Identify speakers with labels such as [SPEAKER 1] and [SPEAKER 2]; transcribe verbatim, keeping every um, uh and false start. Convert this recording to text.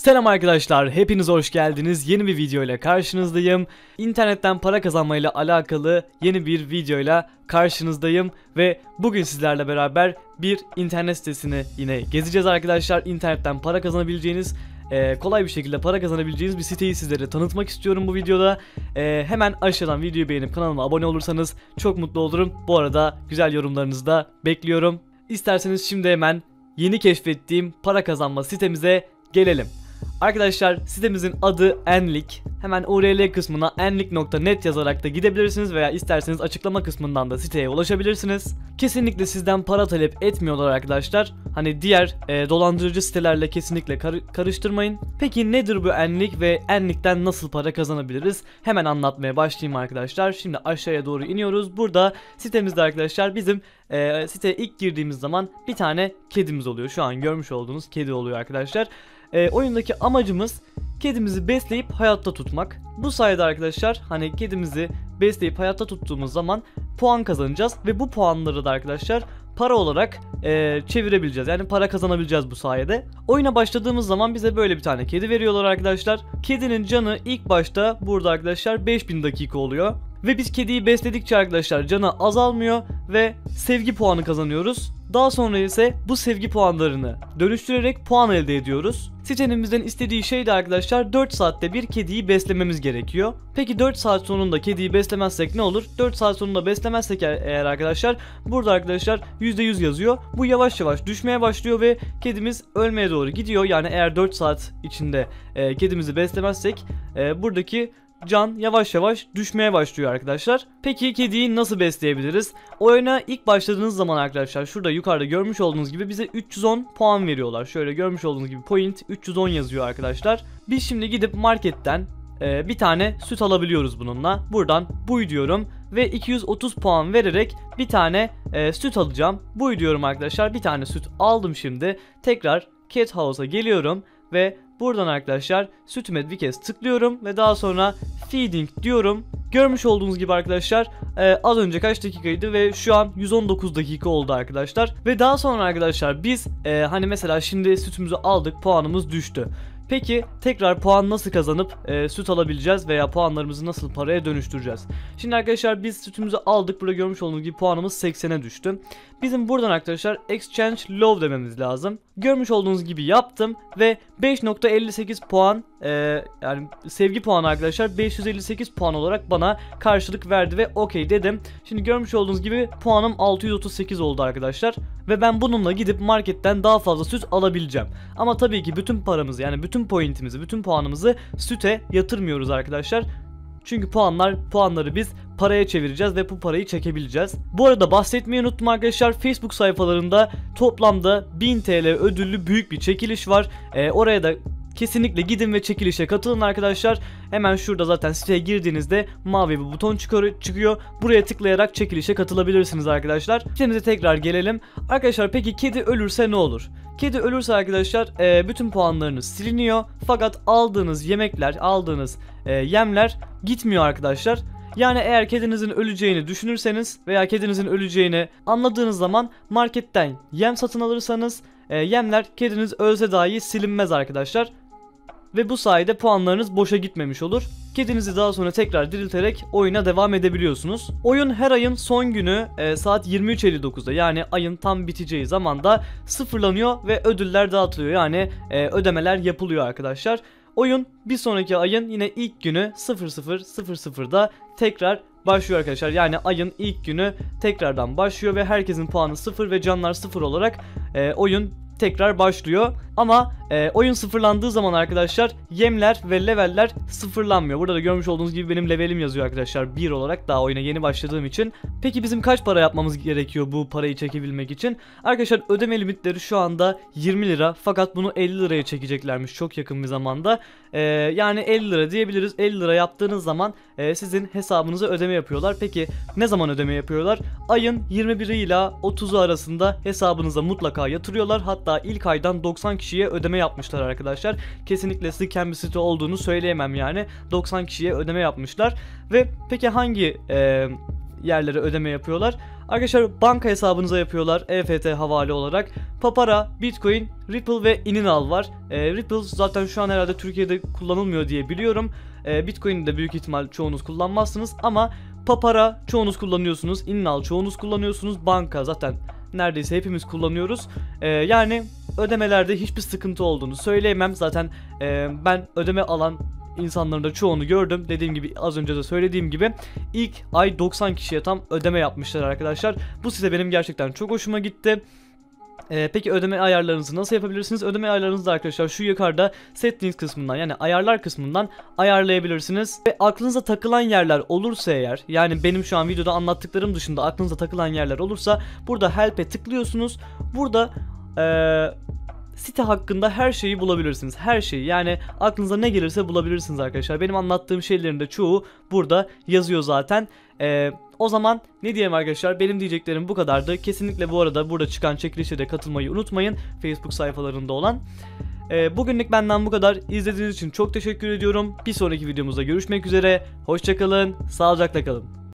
[SPEAKER 1] Selam arkadaşlar, hepiniz hoş geldiniz. Yeni bir video ile karşınızdayım. İnternetten para kazanmayla alakalı yeni bir videoyla karşınızdayım ve bugün sizlerle beraber bir internet sitesini yine gezeceğiz arkadaşlar. İnternetten para kazanabileceğiniz, e, kolay bir şekilde para kazanabileceğiniz bir siteyi sizlere tanıtmak istiyorum bu videoda. E, hemen aşağıdan videoyu beğenip kanalıma abone olursanız çok mutlu olurum. Bu arada güzel yorumlarınızı da bekliyorum. İsterseniz şimdi hemen yeni keşfettiğim para kazanma sitemize gelelim. Arkadaşlar sitemizin adı Enlik. Hemen U R L kısmına enlik nokta net yazarak da gidebilirsiniz veya isterseniz açıklama kısmından da siteye ulaşabilirsiniz. Kesinlikle sizden para talep etmiyorlar arkadaşlar. Hani diğer e, dolandırıcı sitelerle kesinlikle kar karıştırmayın. Peki nedir bu Enlik ve Enlik'ten nasıl para kazanabiliriz? Hemen anlatmaya başlayayım arkadaşlar. Şimdi aşağıya doğru iniyoruz. Burada sitemizde arkadaşlar bizim e, siteye ilk girdiğimiz zaman bir tane kedimiz oluyor. Şu an görmüş olduğunuz kedi oluyor arkadaşlar. E, oyundaki amacımız kedimizi besleyip hayatta tutmak. Bu sayede arkadaşlar hani kedimizi besleyip hayatta tuttuğumuz zaman puan kazanacağız ve bu puanları da arkadaşlar para olarak e, çevirebileceğiz. Yani para kazanabileceğiz bu sayede. Oyuna başladığımız zaman bize böyle bir tane kedi veriyorlar arkadaşlar. Kedinin canı ilk başta burada arkadaşlar beş bin dakika oluyor. Ve biz kediyi besledikçe arkadaşlar canı azalmıyor ve sevgi puanı kazanıyoruz. Daha sonra ise bu sevgi puanlarını dönüştürerek puan elde ediyoruz. Sitenin bizden istediği şey de arkadaşlar dört saatte bir kediyi beslememiz gerekiyor. Peki dört saat sonunda kediyi beslemezsek ne olur? dört saat sonunda beslemezsek eğer arkadaşlar burada arkadaşlar yüzde yüz yazıyor. Bu yavaş yavaş düşmeye başlıyor ve kedimiz ölmeye doğru gidiyor. Yani eğer dört saat içinde e, kedimizi beslemezsek e, buradaki can yavaş yavaş düşmeye başlıyor arkadaşlar. Peki kediyi nasıl besleyebiliriz? Oyuna ilk başladığınız zaman arkadaşlar şurada yukarıda görmüş olduğunuz gibi bize üç yüz on puan veriyorlar. Şöyle görmüş olduğunuz gibi point üç yüz on yazıyor arkadaşlar. Biz şimdi gidip marketten e, bir tane süt alabiliyoruz bununla. Buradan buy diyorum ve iki yüz otuz puan vererek bir tane e, süt alacağım. Buy diyorum arkadaşlar, bir tane süt aldım şimdi. Tekrar Cat House'a geliyorum ve buradan arkadaşlar sütüme bir kez tıklıyorum ve daha sonra feeding diyorum. Görmüş olduğunuz gibi arkadaşlar e, az önce kaç dakikaydı ve şu an yüz on dokuz dakika oldu arkadaşlar. Ve daha sonra arkadaşlar biz e, hani mesela şimdi sütümüzü aldık, puanımız düştü. Peki tekrar puan nasıl kazanıp e, süt alabileceğiz veya puanlarımızı nasıl paraya dönüştüreceğiz? Şimdi arkadaşlar biz sütümüzü aldık. Burada görmüş olduğunuz gibi puanımız seksene düştü. Bizim buradan arkadaşlar exchange low dememiz lazım. Görmüş olduğunuz gibi yaptım ve beş nokta elli sekiz puan e, yani sevgi puanı arkadaşlar beş yüz elli sekiz puan olarak bana karşılık verdi ve okey dedim. Şimdi görmüş olduğunuz gibi puanım altı yüz otuz sekiz oldu arkadaşlar ve ben bununla gidip marketten daha fazla süt alabileceğim. Ama tabii ki bütün paramızı, yani bütün pointimizi, bütün puanımızı süte yatırmıyoruz arkadaşlar. Çünkü puanlar puanları biz paraya çevireceğiz ve bu parayı çekebileceğiz. Bu arada bahsetmeyi unuttum arkadaşlar. Facebook sayfalarında toplamda bin T L ödüllü büyük bir çekiliş var. Ee, oraya da kesinlikle gidin ve çekilişe katılın arkadaşlar. Hemen şurada zaten siteye girdiğinizde mavi bir buton çıkıyor. Buraya tıklayarak çekilişe katılabilirsiniz arkadaşlar. Sitemize tekrar gelelim. Arkadaşlar peki kedi ölürse ne olur? Kedi ölürse arkadaşlar e, bütün puanlarınız siliniyor. Fakat aldığınız yemekler, aldığınız e, yemler gitmiyor arkadaşlar. Yani eğer kedinizin öleceğini düşünürseniz veya kedinizin öleceğini anladığınız zaman marketten yem satın alırsanız e, yemler kediniz ölse dahi silinmez arkadaşlar. Ve bu sayede puanlarınız boşa gitmemiş olur. Kedinizi daha sonra tekrar dirilterek oyuna devam edebiliyorsunuz. Oyun her ayın son günü e, saat yirmi üç elli dokuzda, yani ayın tam biteceği zamanda sıfırlanıyor ve ödüller dağıtılıyor. Yani e, ödemeler yapılıyor arkadaşlar. Oyun bir sonraki ayın yine ilk günü sıfır sıfır sıfır sıfırda tekrar başlıyor arkadaşlar. Yani ayın ilk günü tekrardan başlıyor ve herkesin puanı sıfır ve canlar sıfır olarak e, oyun tekrar başlıyor. Ama e, oyun sıfırlandığı zaman arkadaşlar yemler ve leveller sıfırlanmıyor. Burada da görmüş olduğunuz gibi benim levelim yazıyor arkadaşlar bir olarak, daha oyuna yeni başladığım için. Peki bizim kaç para yapmamız gerekiyor bu parayı çekebilmek için? Arkadaşlar ödeme limitleri şu anda yirmi lira, fakat bunu elli liraya çekeceklermiş çok yakın bir zamanda. E, yani elli lira diyebiliriz. elli lira yaptığınız zaman e, sizin hesabınıza ödeme yapıyorlar. Peki ne zaman ödeme yapıyorlar? Ayın yirmi biri ile otuzu arasında hesabınıza mutlaka yatırıyorlar. Hatta ilk aydan doksan kişiye ödeme yapmışlar arkadaşlar. Kesinlikle scam bir site olduğunu söyleyemem yani. doksan kişiye ödeme yapmışlar. Ve peki hangi e, yerlere ödeme yapıyorlar. Arkadaşlar banka hesabınıza yapıyorlar E F T havale olarak. Papara, Bitcoin, Ripple ve Ininal var. E, Ripple zaten şu an herhalde Türkiye'de kullanılmıyor diye biliyorum. E, Bitcoin'i de büyük ihtimal çoğunuz kullanmazsınız ama Papara çoğunuz kullanıyorsunuz. Ininal çoğunuz kullanıyorsunuz. Banka zaten neredeyse hepimiz kullanıyoruz. E, yani ödemelerde hiçbir sıkıntı olduğunu söyleyemem. Zaten e, ben ödeme alan insanların da çoğunu gördüm. Dediğim gibi, az önce de söylediğim gibi ilk ay doksan kişiye tam ödeme yapmışlar arkadaşlar. Bu site benim gerçekten çok hoşuma gitti. Ee, peki ödeme ayarlarınızı nasıl yapabilirsiniz? Ödeme ayarlarınızı da arkadaşlar şu yukarıda settings kısmından, yani ayarlar kısmından ayarlayabilirsiniz. Ve aklınıza takılan yerler olursa eğer, yani benim şu an videoda anlattıklarım dışında aklınıza takılan yerler olursa burada help'e tıklıyorsunuz. Burada eee site hakkında her şeyi bulabilirsiniz. Her şeyi, yani aklınıza ne gelirse bulabilirsiniz arkadaşlar. Benim anlattığım şeylerin de çoğu burada yazıyor zaten. Ee, o zaman ne diyeyim arkadaşlar, benim diyeceklerim bu kadardı. Kesinlikle bu arada burada çıkan çekilişe de katılmayı unutmayın. Facebook sayfalarında olan. Ee, bugünlük benden bu kadar. İzlediğiniz için çok teşekkür ediyorum. Bir sonraki videomuzda görüşmek üzere. Hoşça kalın, sağlıcakla kalın.